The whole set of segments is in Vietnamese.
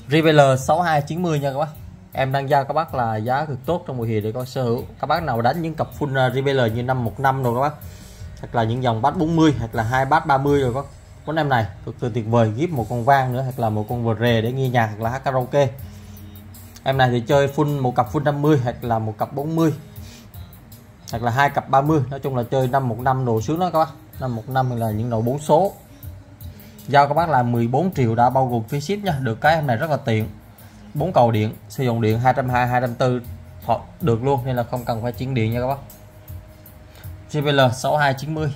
Revealer 6290 nha các bác. Em đang giao các bác là giá cực tốt trong mùa hè để có sở hữu. Các bác nào đánh những cặp full Revealer như 515 rồi các bác, hoặc là những dòng bass 40 hoặc là 2 bass 30 rồi, có con em này cực kỳ tuyệt vời. Gíp một con vang nữa hoặc là một con vờ rề để nghe nhạc hoặc là hát karaoke. Em này thì chơi full một cặp full 50 hoặc là một cặp 40 hoặc là hai cặp 30, nói chung là chơi 515 đồ sướng đó các bác. 515 là những đầu 4 số. Giao các bác là 14 triệu đã bao gồm phí ship nha. Được cái em này rất là tiện, 4 cầu điện, sử dụng điện 220 240 được luôn, nên là không cần phải chuyển điện nha các bác. JBL 6290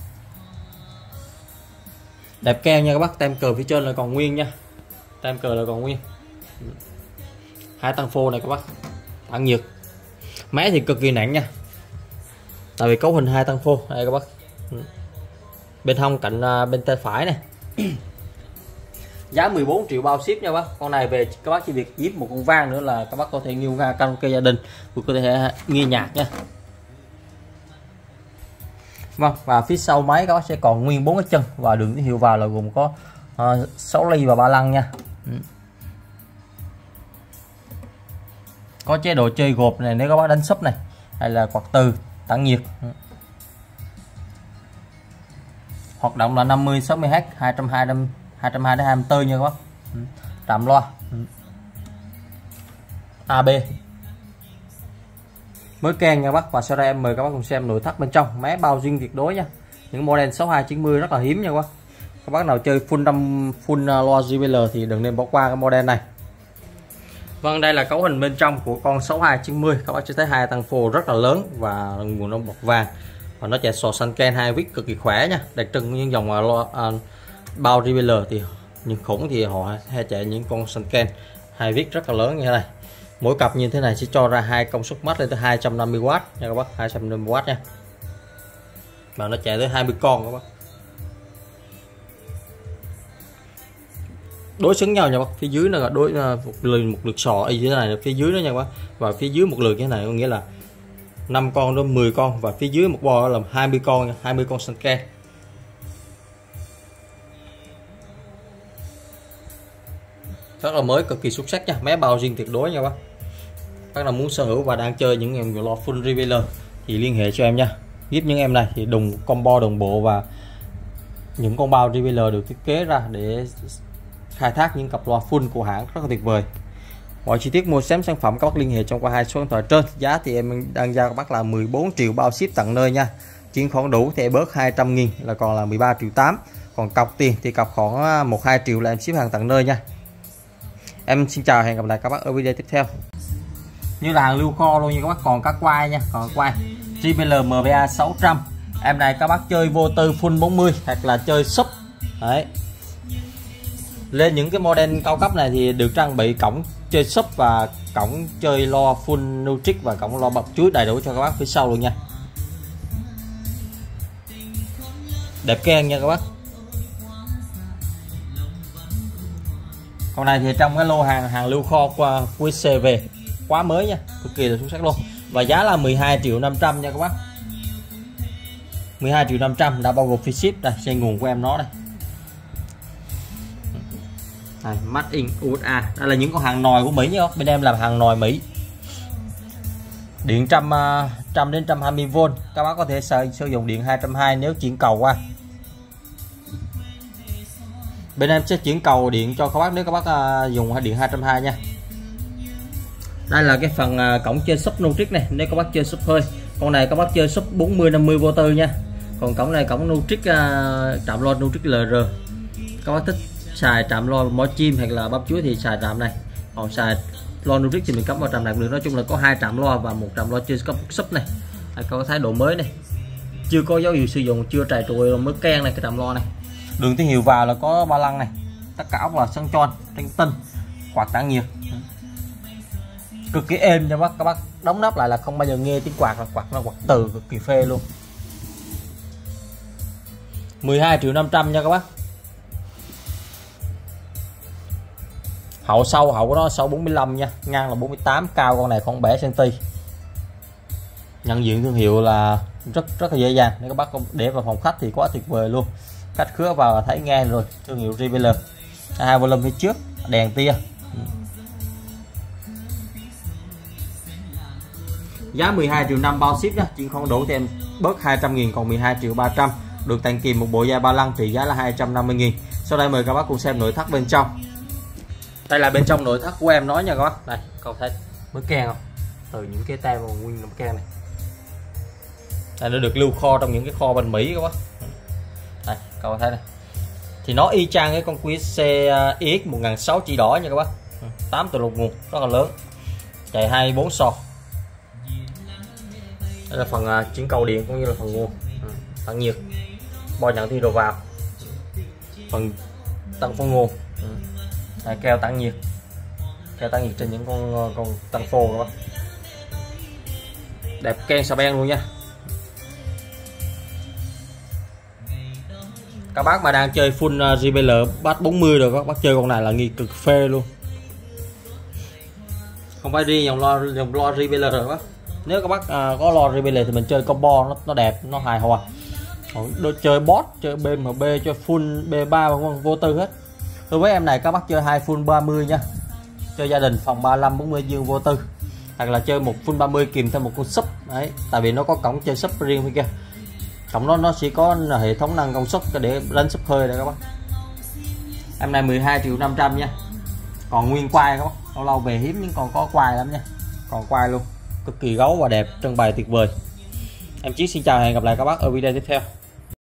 đẹp keo nha các bác. Tem cờ phía trên là còn nguyên nha, tem cờ là còn nguyên. Hai tăng phô này các bác, tản nhiệt. Máy thì cực kỳ nặng nha, tại vì cấu hình hai tăng phô đây các bác. Bên hông cạnh bên tay phải này. Giá 14 triệu bao ship nha bác. Con này về các bác chỉ việc giúp một con vang nữa là các bác có thể nghe karaoke gia đình, vừa có thể nghe nhạc nha. Vâng, và phía sau máy các bác sẽ còn nguyên 4 cái chân, và đường tín hiệu vào là gồm có 6 ly và 3 lăng nha. Có chế độ chơi gộp này nếu các bác đánh sấp này, hay là quạt từ tản nhiệt. Hoạt động là 50 60Hz 220 đến 24 nha các bác. Trạm loa AB mới keng nha bác. Và sau đây em mời các bác cùng xem nội thất bên trong. Máy bao zin tuyệt đối nha. Những model 6290 rất là hiếm nha các bác. Các bác nào chơi full loa JBL thì đừng nên bỏ qua cái model này. Vâng, đây là cấu hình bên trong của con 6290. Các bác sẽ thấy hai tăng phô rất là lớn và nguồn nó bọc vàng, và nó chạy sò xanh ken 2 vít cực kỳ khỏe nha. Đặc trưng những dòng bao JBL thì những khủng thì họ hay chạy những con xanh ken 2 vít rất là lớn như thế này. Mỗi cặp như thế này sẽ cho ra hai công suất max lên tới 250W nha các bác, 250W nha. Và nó chạy tới 20 con các bác. Đối xứng nhau nha bác. Phía dưới là đối một lượt sò y như thế này, phía dưới đó nha các bác. Và phía dưới một lượt như thế này có nghĩa là 5 con đến 10 con, và phía dưới một bo là 20 con nha, 20 con xanh ken. Rất là mới, cực kỳ xuất sắc nha. Máy bao riêng tuyệt đối nha bác. Các nào muốn sở hữu và đang chơi những em loa full Revealer thì liên hệ cho em nha. Giúp những em này thì đồng combo đồng bộ, và những con bao Revealer được thiết kế ra để khai thác những cặp loa full của hãng rất là tuyệt vời. Mọi chi tiết mua sắm sản phẩm các bác liên hệ trong qua hai số điện thoại trên. Giá thì em đang giao các bác là 14 triệu bao ship tận nơi nha. Chuyển khoản đủ thì bớt 200.000 là còn là 13 triệu 8. Còn cọc tiền thì cọc khoảng 1-2 triệu là em ship hàng tận nơi nha. Em xin chào, hẹn gặp lại các bác ở video tiếp theo. Như là hàng lưu kho luôn nha các bác, còn các quai nha, còn quai JBL MVA 600. Em này các bác chơi vô tư full 40 hoặc là chơi sub đấy. Lên những cái model cao cấp này thì được trang bị cổng chơi sub và cổng chơi loa full Nutrix và cổng loa bọc chuối đầy đủ cho các bác phía sau luôn nha. Đẹp keng nha các bác. Con này thì trong cái lô hàng lưu kho qua QC về quá mới nha, cực kỳ là xuất sắc luôn. Và giá là 12 triệu 500 nha các bác. 12 triệu 500 đã bao gồm phí ship. Đây, xe nguồn của em nó đây. Đây, Made in USA. Đây là những con hàng nòi của Mỹ nhá. Bên em làm hàng nòi Mỹ. Điện 100 đến 120V. Các bác có thể sử dụng điện 220 nếu chuyển cầu qua. Bên em sẽ chuyển cầu điện cho các bác nếu các bác dùng điện 220 nha. Đây là cái phần cổng chơi sub Nutrix này, nếu các bác chơi sub hơi. Con này các bác chơi sub 40-50 vô tư nha. Còn cổng này cổng Nutrix trạm loa Nutrix LR. Các bác thích xài trạm loa mỏ chim hoặc là bắp chuối thì xài trạm này. Còn xài loa Nutrix thì mình cắm vào trạm này được. Nói chung là có 2 trạm loa và 1 trạm loa chơi sub này. Có thái độ mới này, chưa có dấu hiệu sử dụng, chưa trải trụi mới keng này cái trạm loa này. Đường tín hiệu vào là có 3 lăng này, tất cả ốc là sân tròn tranh tinh, quạt tản nhiệt cực kỳ êm nha bác. Các bác đóng nắp lại là không bao giờ nghe tiếng quạt, là quạt nó quạt từ cực kỳ phê luôn. 12 triệu 500 nha các bác. Hậu sâu, hậu của nó sâu 45 nha, ngang là 48, cao con này khoảng 7 cm. Nhận diện thương hiệu là rất là dễ dàng, nếu các bác để vào phòng khách thì quá tuyệt vời luôn. Khách khứa vào là thấy nghe rồi, thương hiệu JBL. Hai volume phía trước, đèn tia, Giá 12 triệu 5 bao ship nhá, chỉ không đủ thêm bớt 200.000 còn 12 triệu 300. Được tặng kèm một bộ da ba lăng trị giá là 250.000. Sau đây mời các bác cùng xem nội thất bên trong. Đây là bên trong nội thất của em nói nha các bác. Đây, cậu thấy mới keng không? Từ những cái tem mà nguyên làm keng này. Đây, nó được lưu kho trong những cái kho bên Mỹ các bác. Đây, cậu thấy này. Thì nó y chang cái con QSC EX 1600 chỉ đỏ nha các bác. 8 từ lục nguồn rất là lớn. Chạy 24 sò. Đây là phần chuyển cầu điện cũng như là phần nguồn. Tản nhiệt. Bo nhận thi đồ vào. Phần tăng phô nguồn. Đây, keo tản nhiệt. Keo tản nhiệt trên những con tăng phô các bác. Đẹp ken xà beng luôn nha. Các bác mà đang chơi full JBL bass 40 rồi các bác chơi con này là nghi cực phê luôn. Không phải riêng dòng lo JBL rồi các bác. Nếu các bác có lo JBL thì mình chơi combo nó đẹp, nó hài hòa. Đôi chơi boss, chơi BMB, chơi full B3 vô tư hết. Đối với em này các bác chơi 2 full 30 nha. Chơi gia đình phòng 35 40 dương vô tư. Hoặc là chơi một full 30 kèm thêm một con sub. Đấy, tại vì nó có cổng chơi sub riêng phía kia. Cổng nó sẽ có hệ thống nâng công suất để đánh sub hơi đây các bác. Em này 12 triệu 500 nha. Còn nguyên quai các bác. Lâu lâu về hiếm nhưng còn có quai lắm nha. Còn quai luôn. Cực kỳ gấu và đẹp, trưng bày tuyệt vời. Em Chí xin chào và hẹn gặp lại các bác ở video tiếp theo.